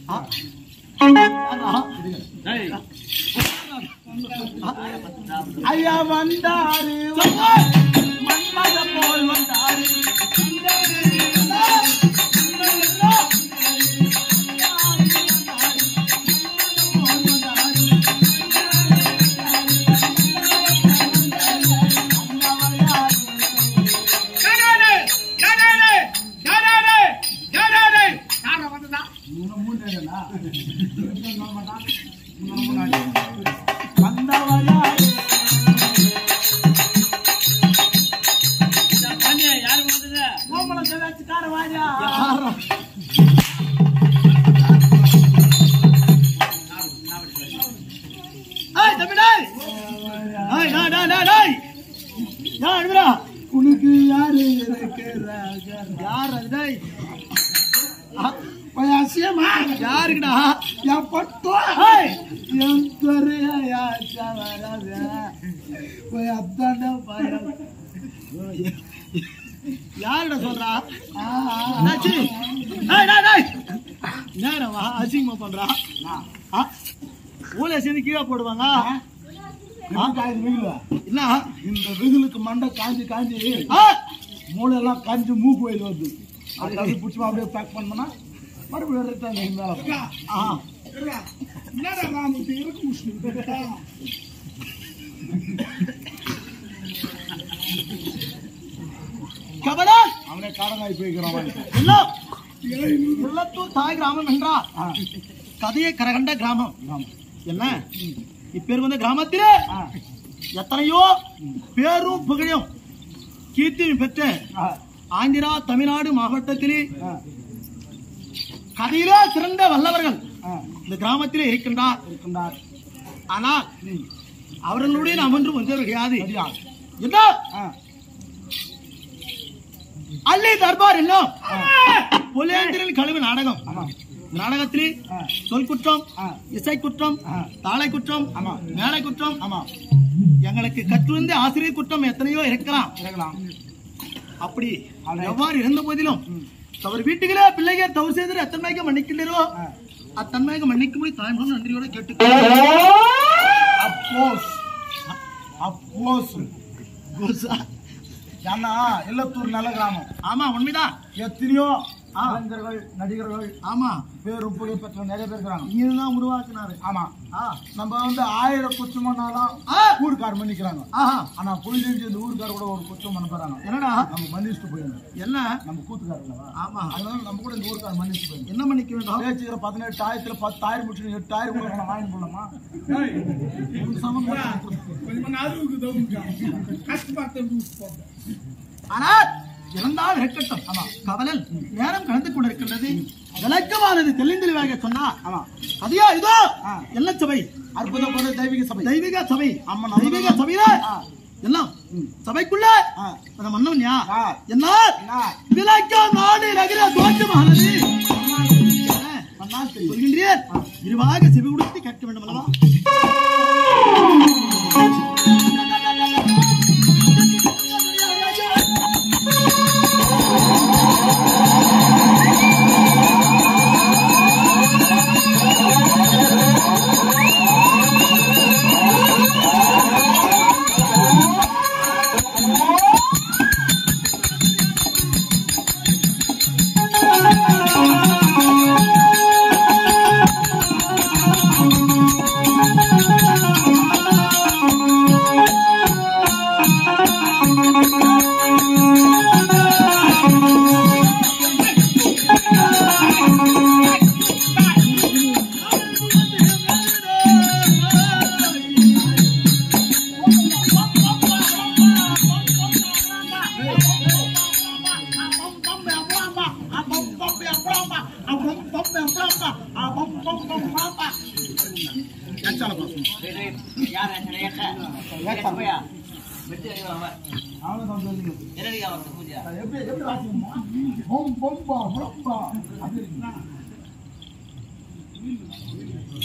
ஐயா வந்தாரு மன்மத போல் வந்தாரு உனக்கு யாரு அசியமா யாருக்குடா என் பட்டோ என் துறையாச்சா வராத அத்தாண்டா பயம் யாருடா சொல்றா நேரவா அசிங்கமா பண்றா ஊழல் சேர்ந்து கீழே போடுவாங்க இல்ல இந்த வெயிலுக்கு மண்டை காஞ்சி காஞ்சி மூளையெல்லாம் காஞ்சி மூக்கு வயல் வருது அது பிடிச்சமா அப்படியே பேக் பண்ணோம்னா மறுபடியும் அவனே காடங்காய் போய்க்கிறான் தாய் கிராமம் என்றா கதையை கரகண்ட கிராமம் என்ன இப்பேர் வந்து கிராமத்திலே எத்தனையோ பேரும் புகழும் கீர்த்தியும் பெற்ற ஆந்திரா தமிழ்நாடு மாவட்டத்திலே கதையிலே சிறந்த வல்லவர்கள் இந்த கிராமத்திலே இருக்கின்றார் ஆனால் அவர்களுடைய நாம் ஒன்று வந்தவர் கிடையாது என்ன அள்ளி தர்பார் என்ன புலேந்திரன் கழிவு நாடகம் நாடகத்திலே சொல் குற்றம் இசை குற்றம் தாளை குற்றம் மேலை குற்றம் எங்களுக்கு கற்றுவந்த ஆசிரியர் குற்றம் எத்தனையோ இருக்கலாம் அப்படி எவ்வாறு இருந்த போதிலும் அவர் வீட்டுகளே பிள்ளைகள் தவறு செய்து எத்தன்மைக்கு மன்னிக்கின்றோ அத்தன்மைக்கு மன்னிக்கும்படி தாய்மகன் நன்றியோட கேட்டு இல்லத்தூர் நல்ல கிராமம் ஆமா உண்மைதான் எத்தனையோ கலைஞர்கள் நடிகர்கள் ஆமா பேரும் புகழ் பெற்ற நிறைய பேர் இருக்கிறாங்க இதுதான் உருவாக்குனாரு ஆமா நம்ம வந்து 1000 குற்றம் பண்ணாலும் ஊருக்கார் மன்னிக்கிறாங்க ஆனா புரிஞ்சு இந்த ஊருக்கார் கூட ஒரு குற்றம் பண்ண போறாங்க என்னடா நம்ம மன்னிச்சுட்டு போயிடணும் என்ன நம்ம கூத்துக்காரங்களா ஆமா அதனால நம்ம கூட இந்த ஊருக்கார் மன்னிச்சு போயிடணும் என்ன மன்னிக்க வேண்டும் பேச்சுக்கிற 18,000 10,000 முடிச்சு 8,000 கூட வாங்கி போடலாமா ஆனால் இறந்தால் இருக்கட்டும் ஆமா கவலன் நேரம் கடந்து கொண்டிருக்கின்றது விளக்கமானது தெளிந்தெளிவாக சொன்னா ஆமா அதையா இதோ என்ன சபை அற்புதம் போல தெய்வீக சபை அம்மா தெய்வீக சபையில எல்லாம் சபைக்குள்ள மன்னன் என்ன விளக்க நாடு நகர தோற்றமானது சொல்கின்றேன் விரிவாக செவி கொடுத்து கேட்க வேண்டும் அல்லவா எப்படி